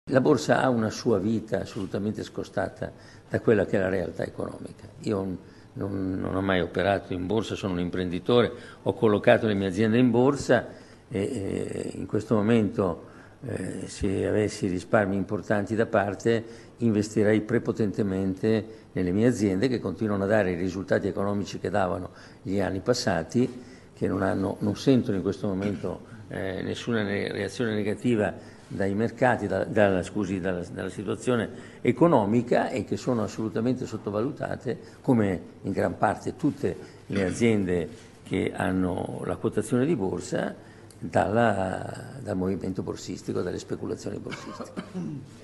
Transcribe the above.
La borsa ha una sua vita assolutamente scostata da quella che è la realtà economica. Io non ho mai operato in borsa, sono un imprenditore, ho collocato le mie aziende in borsa e in questo momento, se avessi risparmi importanti da parte, investirei prepotentemente nelle mie aziende che continuano a dare i risultati economici che davano gli anni passati, che non sentono in questo momento nessuna reazione negativa dai mercati, dalla situazione economica, e che sono assolutamente sottovalutate, come in gran parte tutte le aziende che hanno la quotazione di borsa, dal movimento borsistico, dalle speculazioni borsistiche.